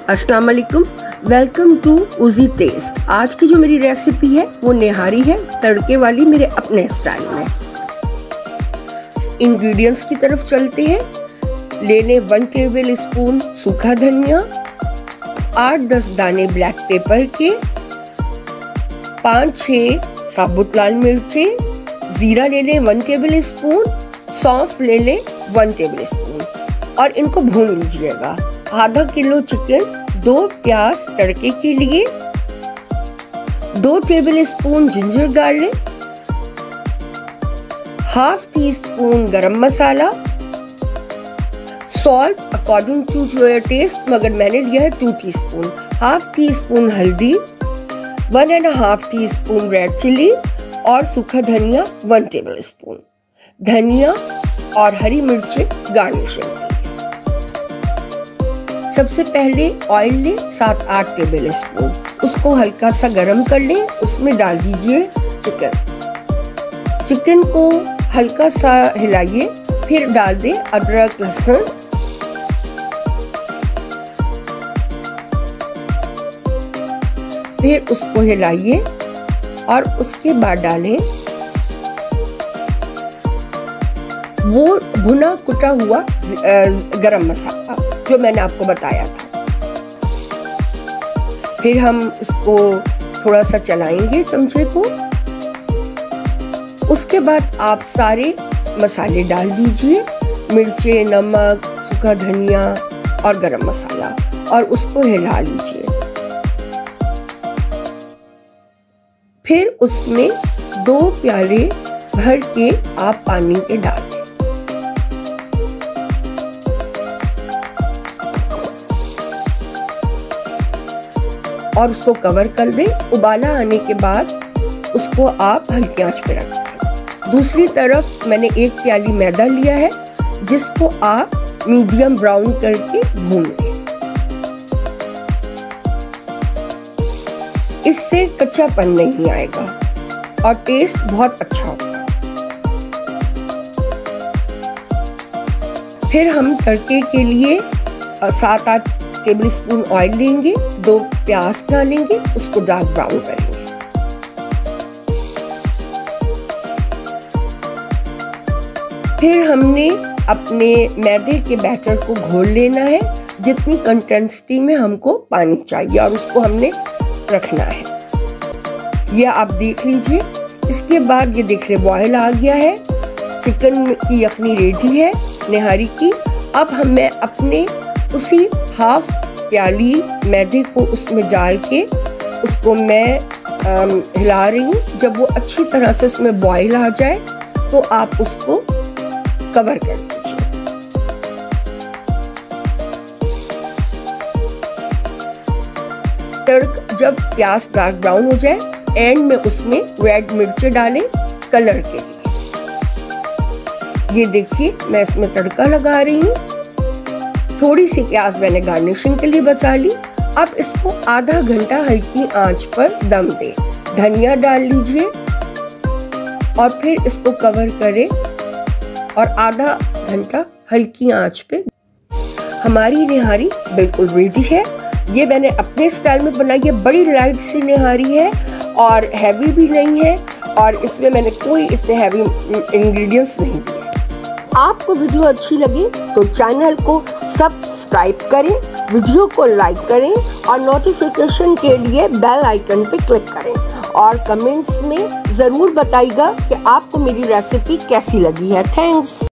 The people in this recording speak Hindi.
अस्सलाम वालेकुम, वेलकम टू उजी टेस्ट। आज की जो मेरी रेसिपी है वो निहारी है, तड़के वाली, मेरे अपने स्टाइल में। इंग्रेडिएंट्स की तरफ चलते हैं। ले लें 1 टेबल स्पून सूखा धनिया, 8-10 दाने ब्लैक पेपर के, 5-6 साबुत लाल मिर्चें, जीरा ले लें 1 टेबल स्पून, सौंफ ले लें 1 टेबल स्पून और इनको भून लीजिएगा। आधा किलो चिकन, 2 प्याज तड़के के लिए, 2 tablespoon ginger garlic, ½ teaspoon garam masala, salt according to your taste, मगर मैंने लिया है 2 टीस्पून, ½ टीस्पून हल्दी, 1.5 टीस्पून रेड चिली और सूखा धनिया 1 टेबल स्पून, धनिया और हरी मिर्चें गार्निशिंग। सबसे पहले ऑयल लें 7-8 टेबल स्पून, उसको हल्का सा गरम कर लें, उसमें डाल दीजिए चिकन को हल्का सा हिलाइए, फिर डाल दें अदरक लहसुन, फिर उसको हिलाइए और उसके बाद डालें वो भुना कुटा हुआ गरम मसाला जो मैंने आपको बताया था। फिर हम इसको थोड़ा सा चलाएंगे चमचे को। उसके बाद आप सारे मसाले डाल दीजिए, मिर्चें, नमक, सूखा धनिया और गरम मसाला, और उसको हिला लीजिए। फिर उसमें 2 प्याले भर के आप पानी के डाल दें। और उसको कवर कर दें। उबाला आने के बाद उसको आप हल्की आंच पे रख दें। दूसरी तरफ मैंने 1 प्याली मैदा लिया है, जिसको आप मीडियम ब्राउन करके भून लें। इससे कच्चापन नहीं आएगा और टेस्ट बहुत अच्छा होगा। फिर हम तड़के के लिए 7-8 टेबल स्पून ऑयल लेंगे, 2 प्याज डालेंगे, उसको डार्क ब्राउन करेंगे। फिर हमने अपने मैदे के बैटर को घोल लेना है, जितनी कंसिस्टेंसी में हमको पानी चाहिए, और उसको हमने रखना है। ये आप देख लीजिए। इसके बाद ये देख रहे बॉयल आ गया है, चिकन की यखनी रेडी है निहारी की। अब मैं अपने उसी ½ प्याली मैदे को उसमें डाल के उसको मैं हिला रही हूँ। जब वो अच्छी तरह से उसमें बॉईल आ जाए तो आप उसको कवर कर दीजिए। जब प्याज डार्क ब्राउन हो जाए, एंड में उसमें रेड मिर्चें डालें कलर के लिए। ये देखिए मैं इसमें तड़का लगा रही हूँ। थोड़ी सी प्याज मैंने गार्निशिंग के लिए बचा ली। अब इसको आधा घंटा हल्की आंच पर दम दें। धनिया डाल लीजिए और फिर इसको कवर करें और आधा घंटा हल्की आंच पे। हमारी निहारी बिल्कुल रेडी है। ये मैंने अपने स्टाइल में बनाई है। बड़ी लाइट सी निहारी है और हैवी भी नहीं है, और इसमें मैंने कोई इतने हैवी इंग्रेडिएंट्स नहीं दिए। आपको वीडियो अच्छी लगी तो चैनल को सब्सक्राइब करें, वीडियो को लाइक करें और नोटिफिकेशन के लिए बेल आइकन पे क्लिक करें, और कमेंट्स में ज़रूर बताइएगा कि आपको मेरी रेसिपी कैसी लगी है। थैंक्स।